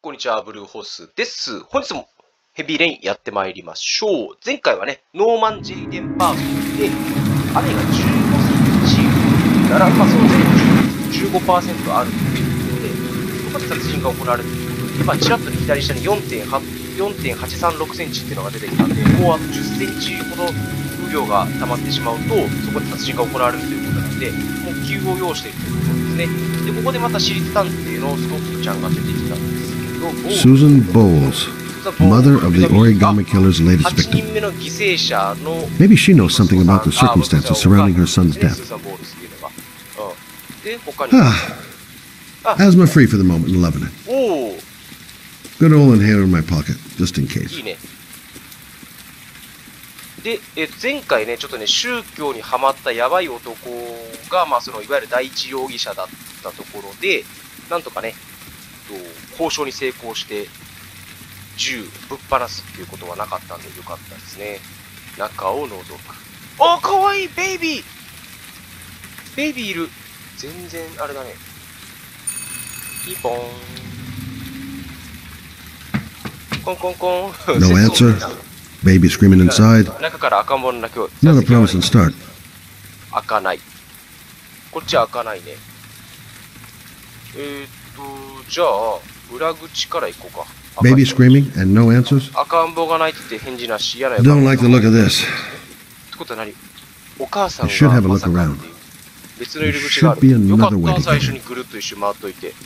こんにちは、ブルーホースです。本日もヘビーレインやってまいりましょう。前回はね、ノーマン・ジェイデンパーソンで、雨が15センチなら、その全部 15% あるということで、そこで殺人が行われるということで、ちらっと左下に 4.836 センチっていうのが出てきたんで、もうあと10センチほど雨量が溜まってしまうと、そこで殺人が行われるということなんで、もう急を要しているということですね。で、ここでまた私立探偵のスコットちゃんが出てきたんですけど、 Susan Bowles, mother of the Origami killer's latest 8 victim. 人目の犠牲者の Maybe she knows something about the circumstances surrounding her son's ス death. ーザン・ボールスっていうのが。で、他に。 Asthma free for the moment and loving it. おお、 Good old inhaler in my pocket, just in い case. いね。で、前回ね、ちょっとね、宗教にはまったやばい男が、そのいわゆる第一容疑者だったところで、なんとかね、交渉に成功して、銃ぶっ放すっていうことはなかったんでよかったですね。中を覗く。あ、かわいいベイビーベイビーいる。全然あれだね。ピンポーン。コンコンコン。 No answer. Baby screaming inside. 中から赤ん坊の泣きを。 Not a promising start. 開かない。こっちは開かないね。じゃあ、裏口から行こうか。 Baby screaming and no answers? 赤ん坊が泣いてて返事なし。嫌な Don't like the look of this. ってことは何？お母さん I should が have a ま look さかっ around. ていう別の入り口があ Should be る。よか another っ way た、 to 最 get 初 in. にぐるっと一周回っといて。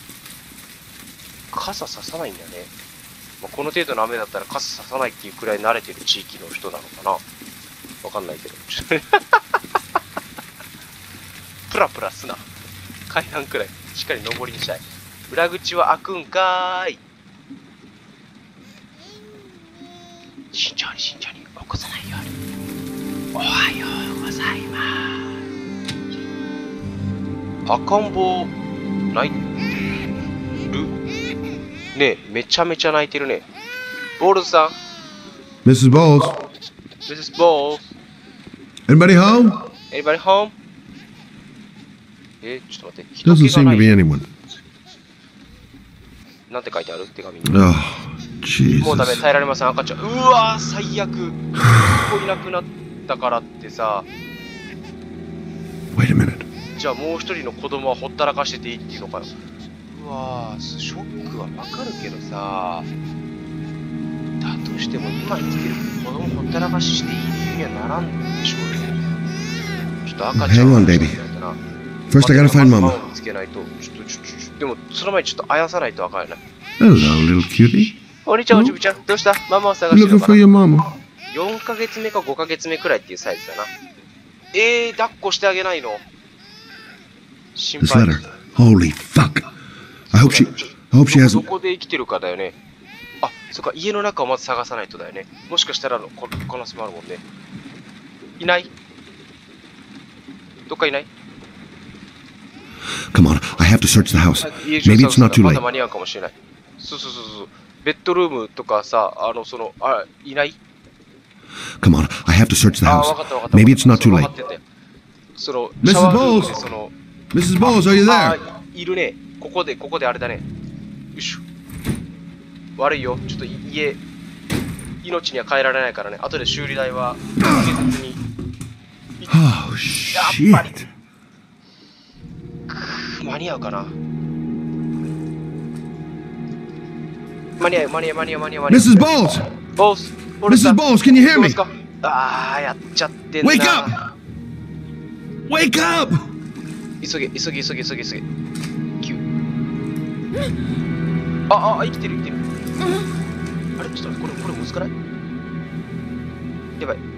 傘ささないんだね。この程度の雨だったら傘ささないっていうくらい慣れてる地域の人なのかな。わかんないけど。プラプラすな。階段くらいしっかり登りにしたい。裏口は開くんかーい。慎重に慎重に起こさないように。おはようございます。赤ん坊泣いてるねえ、めちゃめちゃ泣いてるね。ボールズさん。 Mrs. Bowles? Mrs. Bowles? Anybody home? Anybody home? ちょっと待って。 Doesn't 人気が seem な to be い。 anyone. なんて書いてある手紙に。 Oh, もうダメ、 Jesus. 耐えられません、赤ちゃん。うわー、最悪。ここいなくなったからってさ、 Wait a minute. じゃあもう一人の子供はほったらかしてていいっていうのかよ。うわー、ショックはわかるけどさ、だとしても今生きてる子供ほったらかししていい理由にはならんでしょうね。ちょっと赤ちゃん Hang on, baby. 見つけないとな。 First, I gotta find ママ Mama. を見つけないと。でもその前にちょっとあやさないとあかんよな。 Hello, little cutie. お兄ちゃん、おじぶちゃん、どうした？ママを探してる Looking のか for な。 your mama. 4ヶ月目か5ヶ月目くらいっていうサイズだな。抱っこしてあげないの？心 This 配。 letter. Holy fuck. I hope she ど hasn't. こで生きてるかだよね。あ、そっか、家の中をまず探さないとだよね。もしかしたら可能性もあるもんね。いない？どっかいない？ Come on, I have to search the house. 家中 Maybe 探 it's すの not too まだ late. 間に合うかもしれない。そう。ベッドルームとかさ、いない？ Come on, I have to search the わ house. かったわかった。 Maybe it's not too わ late. かってんだよ。シ Mrs. ャワールームで Bowles! Mrs. Bowles, are you there? いるね。ここであれだね。よいしょ。悪いよ。ちょっと家、命には変えられないからね。後で修理代は警察に。 Oh, やっぱり shit. 間に合うかな。間に合う。 Mrs. Bowles! ボス、 Mrs. Bowles, can you hear どうで me? すか？やっちゃってんな。 Wake up! Wake up! 急げ。急生きてる。あれちょっとこれ難しくない？やばい。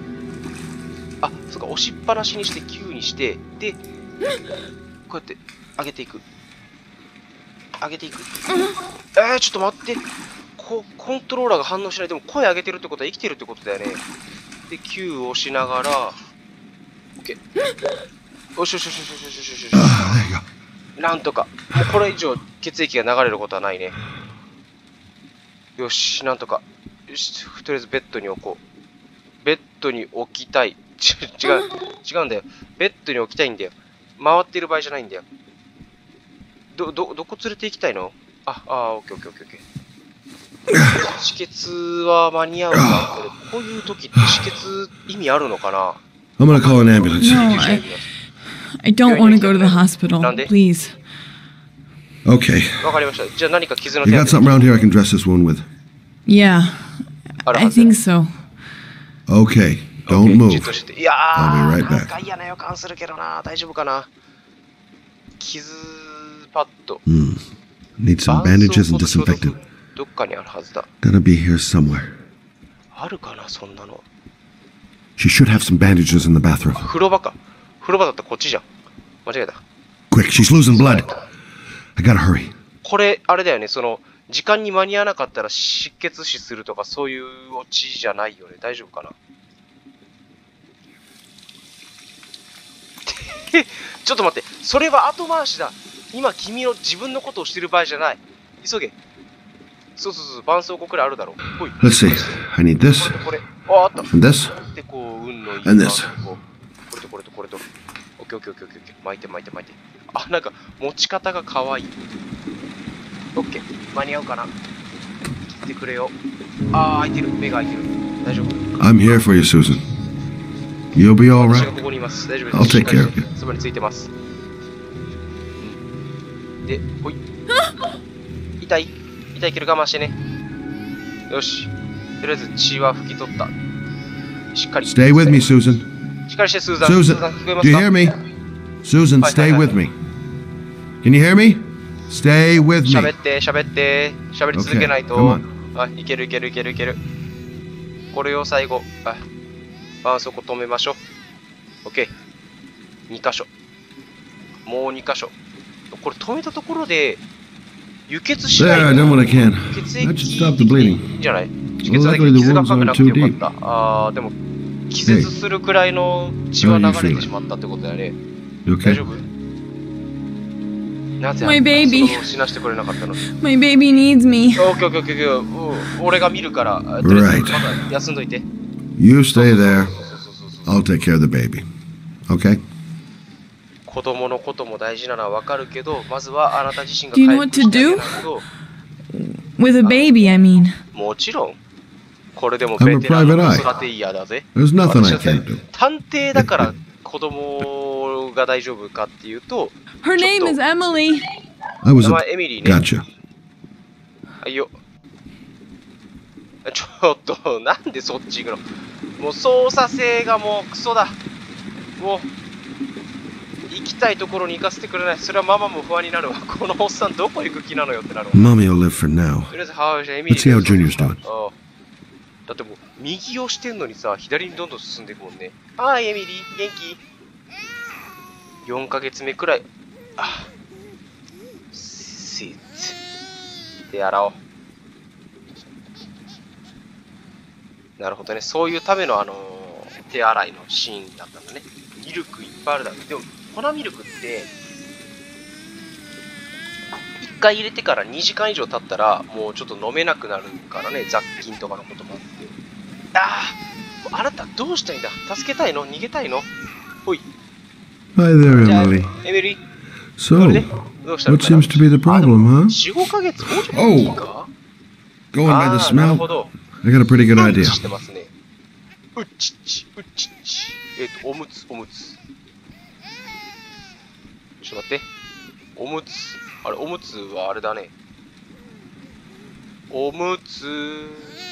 そうか、押しっぱなしにして9にして、で、こうやって上げていく。ちょっと待って。コントローラーが反応しない。でも声上げてるってことは生きてるってことだよね。で、9を押しながら、OK。よし。 Ah, there you go. なんとか。もうこれ以上血液が流れることはないね。よし、なんとか。よし、とりあえずベッドに置こう。ベッドに置きたい。違うんだよ。ベッドに置きたいんだよ。回っている場合じゃないんだよ。どこ連れて行きたいの？ オッケーオッケーオッケーオッケー。止血は間に合うか。こういう時って止血意味あるのかな。 I'm gonna call an ambulance. No, I don't want to go to the hospital. Please. Okay. わかりました。じゃあ何か傷の You 手 got 当て something around here I can dress this wound with? Yeah, ある I はず。 think so. Okay. Don't じっ move. としてて。いや I'll ー、 be right back. なんか嫌な予感するけどな。大丈夫かな。傷パッド。 Need some bandages and disinfectant. どっかにあるはずだ。 Gotta be here somewhere. あるかな、そんなの。 She should have some bandages in the bathroom. 風呂場か。風呂場だったらこっちじゃん。間違えた。 Quick, she's losing blood. I gotta hurry. これ、あれだよね、時間に間に合わなかったら失血死するとかそういうオチじゃないよね。大丈夫かな。ちょっと待って、それは後回しだ。今君の自分のことをしてる場合じゃない。急げ。そう、絆創膏くらいあるだろう。ほい。 Let's see. I need this これ。あった。 and this. で、こう、運のいい And this これと。オッケー。巻いて。あ、なんか、持ち方が可愛い。オッケー。間に合うかな。切ってくれよ。開いてる。目が開いてる。大丈夫。 I'm here for you, Susan. You'll be all 私が right. ここにいます。大丈夫 I'll take care of you. そばについてます。で、ほい。痛いけど我慢してね。よし。とりあえず血は拭き取った。しっかり。 Stay with me, Susan. しっかりして、スーザン。 Susan, スーザン聞こえま do す you か？ hear me? Susan, stay with me. Can you hear me? Stay with 喋 me. って喋り続けないと。 Okay, come いける。これを最後、絆創膏止めましょう。OK。2箇所。もう2箇所。これ止めたところで、輸血しない There, I done what I can. 血 That 液 should stop the bleeding. いいんじゃない？ Well, 血だけ luckily the 傷が wounds 深くな aren't くて too よ deep. かった。でも、気絶するくらいの血は流れてしまったってことだよね。 You 大 okay? 丈夫？なぜ My baby. その死なしてくれなかったの？ My baby needs me. オッケー。俺が見るから、とりあえず Right. まだ休んどいて。 You stay there. そう。 I'll take care of the baby. Okay? 子供のことも大事なのはわかるけど、まずはあなた自身が Do you know 回 what 復 to してあげ do? ないと。 With a baby, I mean. もちろん。これでも I'm a ベテランの private eye. 子育てイヤーだぜ。 There's nothing 私 I はさ can't do. 探偵だから子供が大丈夫かっていうと、 Her name is Emily. I was 名 a... 前エミリーね。 Gotcha. はいよ。ちょっと、なんでそっち行くの？もう操作性がもうクソだ。もう、行きたいところに行かせてくれない。それはママも不安になるわ。このおっさんどこ行く気なのよってなるわ。 Mommy will live for now. とりあえず母親エミリ Let's ー see how です Junior's doing. ああだってもう、右をしてんのにさ、左にどんどん進んでいくもんね。はい、エミリー、元気 ?4 ヶ月目くらい。シーツ。で、洗おう。なるほどね。そういうための手洗いのシーンだったんだね。ミルクいっぱいあるだろう。でも、粉ミルクって、1回入れてから2時間以上経ったら、もうちょっと飲めなくなるからね。雑菌とかのこともあって。あなたどうしたいんだ？助けたいの？逃げたいの？ほい。 Hi there, じゃあ Emily. エミリー、 So, これでどうしたの what かな seems to be the problem, huh? 4、5ヶ月もうちょっといいか Going by the なる smell, ほど。 I got a pretty good うんち idea. してますね。うっちっち。おむつ。ちょっと待って。おむつ。あれ、おむつはあれだね。おむつ。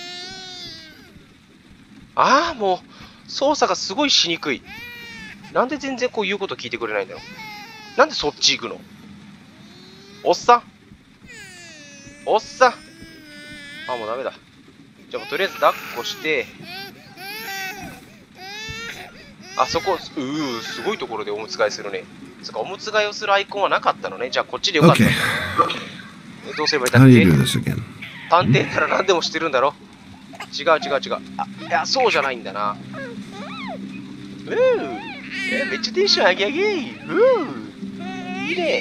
もう、操作がすごいしにくい。なんで全然こう言うこと聞いてくれないんだよ。なんでそっち行くの？おっさん。もうダメだ。じゃあもうとりあえず抱っこして、そこ、すごいところでおむつ替えするね。そっか、おむつ替えをするアイコンはなかったのね。じゃあこっちでよかった。 Okay. どうすればいいんだ How っ do you け do this again? 探偵なら何でもしてるんだろ。違う。いや、そうじゃないんだな。めっちゃテンション上げ。いいね。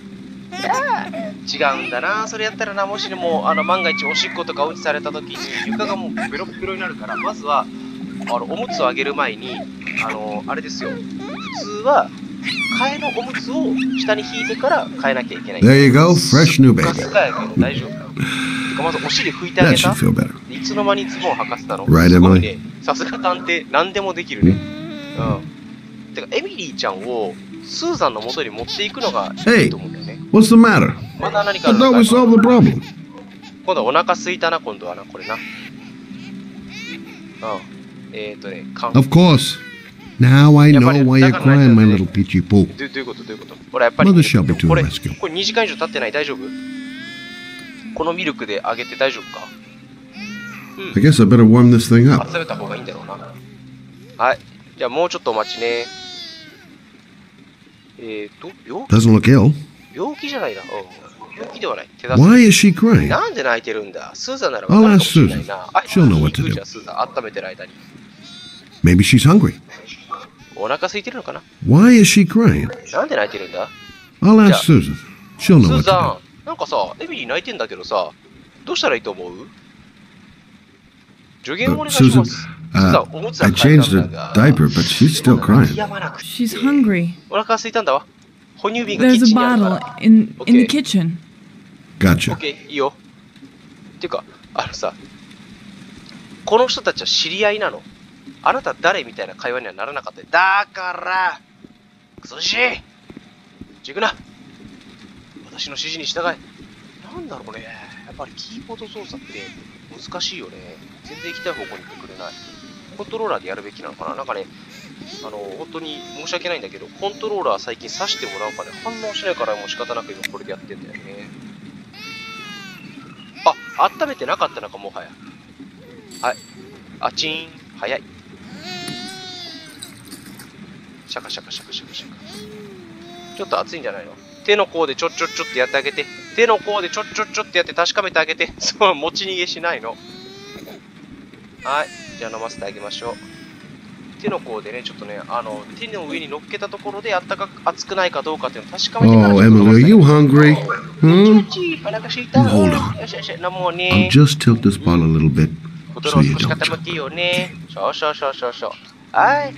違うんだな。それやったらな、もしでも万が一おしっことかうんちされた時に床がもうベロッベロになるから、まずはおむつをあげる前にあれですよ。普通は替えのおむつを下に引いてから替えなきゃいけない。 There you go, fresh new ガ baby. スかやけど大丈夫か。てかまずお尻拭いてあ That げた。 should feel better. いつの間にズボン履かせたの？ Right, すごいね。さすが探偵、何でもできるね。うん。てか、エミリーちゃんをスーザンの元に持っていくのがいいと思うんだよね。 What's the matter? まだ何か I あるの thought か we solved the problem. 今度はお腹すいたな、今度はな、これな。缶。 Of course. Now I know why you're crying, my little peachy poo. どういうことどういうことほら、やっぱり、 Mother shall be to こ the れ、 rescue. これ2時間以上経ってない大丈夫？このミルクであげて大丈夫か？ I guess I better warm this thing up. 温めた方がいいんだろうな。はい。じゃあもうちょっとお待ちね。病 Doesn't look ill. 病気じゃないな。病気ではない。手助け。 Why is she crying? なんで泣いてるんだ？スーザンなら分かるかもしれないな。はい、 She'll know what to do. じゃあスーザン温めてる間に。 Maybe she's hungry. お腹空いてるのかな？ Why is she crying? なんで泣いてるんだ？ I'll ask Susan. She'll ス know ー what ザ to ン、なんかさ、エミリー泣いてんだけどさ、どうしたらいいと思う？助言お願いし Susan, ます。スーザン、おむつ I は変えた changed んだ the が diaper, but she's still crying. やまなくて She's hungry. お腹空いたんだわ。哺乳瓶がキッ There's チ a ンにあるか bottle ら。 in the Okay. kitchen. オッ Gotcha. ケー、いいよ。てか、さ、この人たちは知り合いなの？あなた誰みたいな会話にはならなかった。だから、クソじじい！行くな！私の指示に従え。なんだろうね。やっぱりキーボード操作って難しいよね。全然行きたい方向に行ってくれない。コントローラーでやるべきなのかな？なんかね、本当に申し訳ないんだけど、コントローラー最近挿してもらうかね、反応しないからもう仕方なく今これでやってんだよね。あ、温めてなかったのか、もはや。はい。あちーん。早い。シャカシャカシャカシャカシャカ。ちょっと熱いんじゃないの？手の甲でちょっってやってあげて。手の甲でちょってやって確かめてあげて。そう、持ち逃げしないの。はい。じゃあ飲ませてあげましょう。手の甲でね、ちょっとね、手の上に乗っけたところで熱くないかどうかっていうのを確かめてから。 Oh, Emily, are you hungry? お腹すいた。 Hold on. よしよし、飲もうね。 I'll just tilt this bottle a little bit ボトルを so you 少し don't 傾 choke. けようね。そう。はい、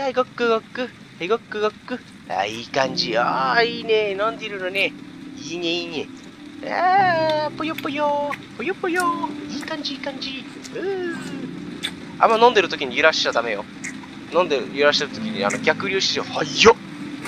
ごっくごっく。はい、ごっくごっく。あ、いい感じ。ああ、いいね。飲んでるのね。いいね。ああ、ぽよぽよ。いい感じ。あんま飲んでる時に揺らしちゃダメよ。揺らしてる時に逆流してよ。はいよ。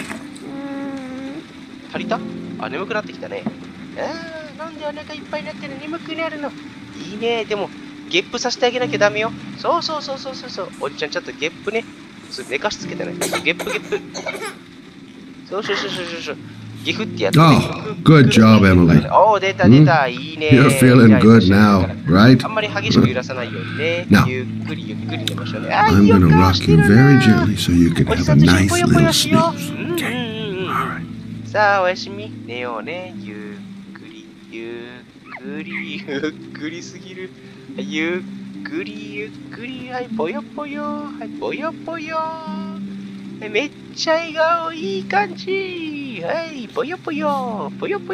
足りた？あ、眠くなってきたね。ああ、飲んでお腹いっぱいになってる眠くなるの。いいね。でも、ゲップさせてあげなきゃダメよ。そう。おじちゃんちょっとゲップね。寝かしつけてね。ゲップ。そう。ギフってやって、ね。 Oh, good job, Emily. おー、出た。いいね。 You're feeling good now, right? あんまり激しく揺らさないようにね。 Now, ゆっくり寝ましょうね。 I'm gonna rock you very gently so you can おじ have さ a んと一緒に nice ぽよぽ little よしよ snooze. う。 Okay. All right. さあ、おやすみ。寝ようね。ゆっくりすぎる。ゆっくり。はい、ぽよぽよ。めっちゃ笑顔、いい感じ。はい、ぽよぽよ。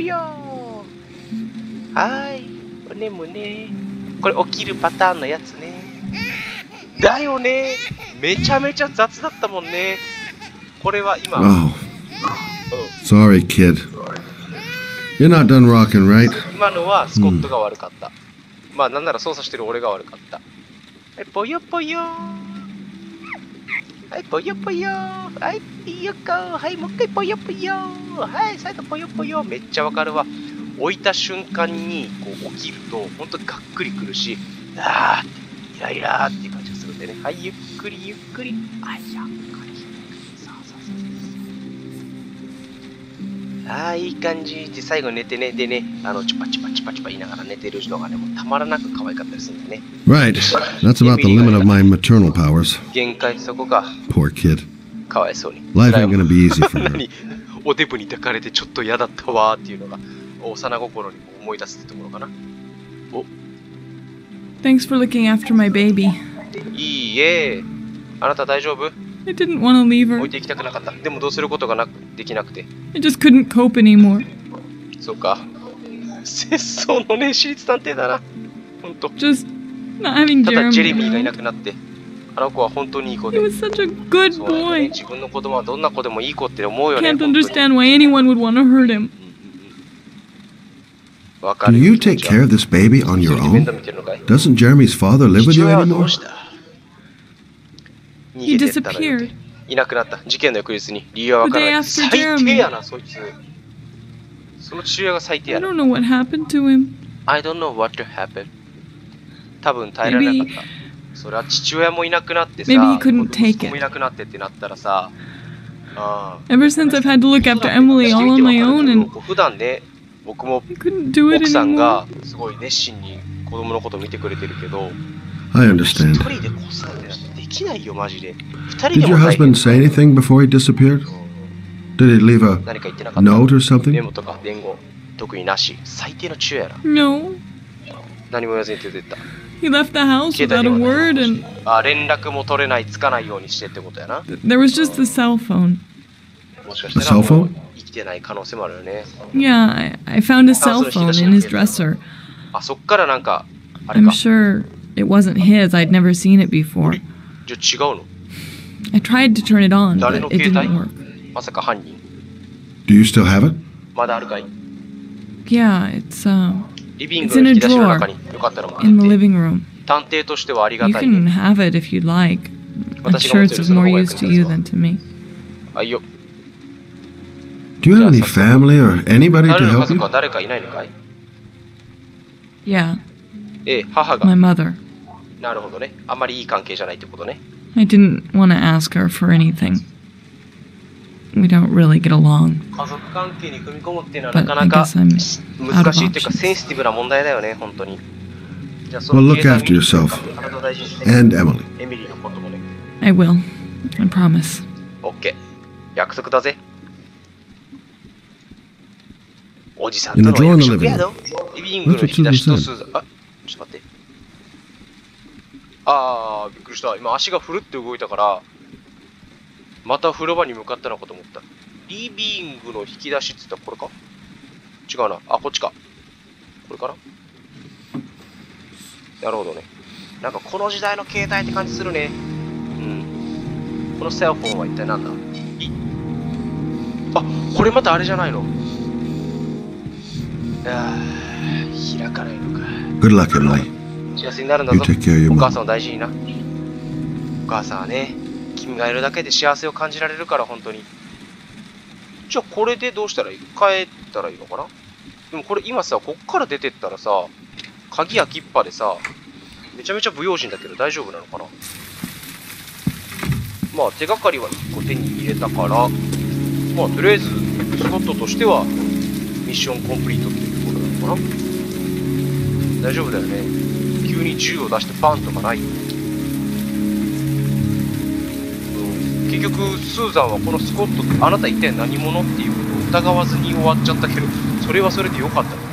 はい、おねむね。これ起きるパターンのやつね。だよね。めちゃめちゃ雑だったもんね。これは今。 Oh, sorry, kid. You're not done rocking, right? 今のはスコットが悪かった。まあなんなら操作してる俺が悪かった。はい、ぽよぽよ。はい、いいよこ。はい、もう一回ぽよぽよ。はい、再度ぽよぽよ。めっちゃわかるわ。置いた瞬間にこう起きると、ほんとがっくりくるし、イライラーっていう感じがするんでね。はい、ゆっくり。はい、ゆっくり。そう。いい感じで最後寝てね。でね、チュパチュパ言いながら寝てるのがね、もうたまらなく可愛かったりするんでね。 Right. That's about the limit of my maternal powers. 限界そこか。 Poor kid. かわいそうに。 Life ain't gonna be easy for her. 何おデブに抱かれてちょっと嫌だったわーっていうのが幼心に思い出すってところかな。お、 Thanks for looking after my baby. いいえ。あなた大丈夫？ I didn't want to leave 置い her. ていきたくなかった。でもどうすることができなくて。 I just couldn't cope anymore. そうか。節操のね、私立探偵だな。ほんと。 Just not having ただジェレミーがい Jeremy な around. くなって。 あの子は本当にいい子 He で。 was such a good そうなんだね boy. 自分の子供はどんな子でもいい子って思うよね。 Can't 本当に understand why anyone would want to hurt him. わか Do る you よ気持 take ちは care of this baby on 一 your 人で面倒 own? 見てるのかい？ Doesn't Jeremy's father live with 父 you 親はど anymore? うした？ 逃 He げてったのよ。 disappeared. いなくなった。事件の翌日に理由はわからない。 The day after 最低やな、そいつ。その父親が最低 I やな。 don't know what happened to him. I don't know what happened. 多分耐えられなかった。それは父親もいなくなってさ、 Maybe he couldn't take 息子もいなくなってってなったらさ、 Ever since I've had to look after Emily all on my own, and 普段ね、僕も I couldn't do it 奥さん anymore. がすごい熱心に子供のこと見てくれてるけど、 I 一 understand. 人で子育てなんてできないよ、マジで。二人 Did で your も大変 husband say anything before he disappeared? Did he leave a 何か言ってなかった。 note or メ something? モとか伝言、特になし。最低の父親やな。 No. 何も言わずに出てった。 He left the house 携帯 without 電 a 話 word, and 連絡も取れない、つかないようにしてってことやな。 there was just the cell phone. もしかした A ら cell もう phone? 生きてない可能性もあるよね。 Yeah, I found a cell phone in his dresser. あ、そっからなんか、あれ I'm か。 sure it wasn't his. I'd never seen it before. じゃあ違うの？ I tried to turn it on, 誰の but it 携 didn't 帯？ work. まさか犯人？ Do you still have it? まだあるかい？ Yeah, it's リビングの引き出しの中によかったら持って in the って living room. 探偵としてはありが You たい can ね。 have it if you'd like. I'm 私が sure 持っ it's てる of その more 方が use 役 to に you 立つ than to me. わ。あいよ。 Do you have any family or anybody 彼 to の家 help 族 you? は誰かいないのかい？ Yeah, 母 my が。 mother. なるほどね。あんまりいい関係じゃないってことね。 I didn't want to ask her for anything. We don't really get along. 家族関係に踏み込むっていうのは But なか I なか guess I'm 難しいっていうか out of options. センシティブな問題だよね、本当に。じゃあそ Well, の look 携帯 after yourself 体大事にしてね and Emily. エミリーのこともね。 I will. I promise. オッケー。約束だぜ。おじさんと In の the drawer 約 in the 束 living や room. ろ。リビングの引き出しとスーザン。あ、ちょっと待って。びっくりした。今足がふるって動いたから、また風呂場に向かったのかと思った。リビングの引き出しって言ったらこれか？違うな。あ、こっちか。これかな？なるほどね。なんかこの時代の携帯って感じするね。うん。このセルフォンは一体何だ？あ、これまたあれじゃないの？開かないのか。 Good luck, Emily. 幸せになるんだ You ぞ。 take care of your お母 mom. さんを大事にな。お母さんはね、君がいるだけで幸せを感じられるから、本当に。じゃあこれでどうしたらいい？帰ったらいいのかな？でもこれ今さ、こっから出てったらさ、鍵開きっぱでさ、めちゃめちゃ不用心だけど大丈夫なのかな？まあ手がかりは1個手に入れたから、まあとりあえずスコットとしてはミッションコンプリートっていうことなのかな？大丈夫だよね。急に銃を出してバンとかないよね。結局スーザンはこのスコットってあなた一体何者っていうことを疑わずに終わっちゃったけど、それはそれでよかったのかな。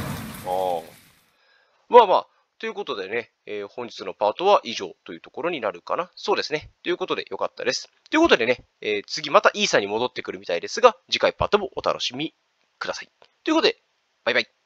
まあまあ、ということでね、本日のパートは以上というところになるかな。そうですね。ということでよかったです。ということでね、次またイーサに戻ってくるみたいですが、次回パートもお楽しみください。ということで、バイバイ。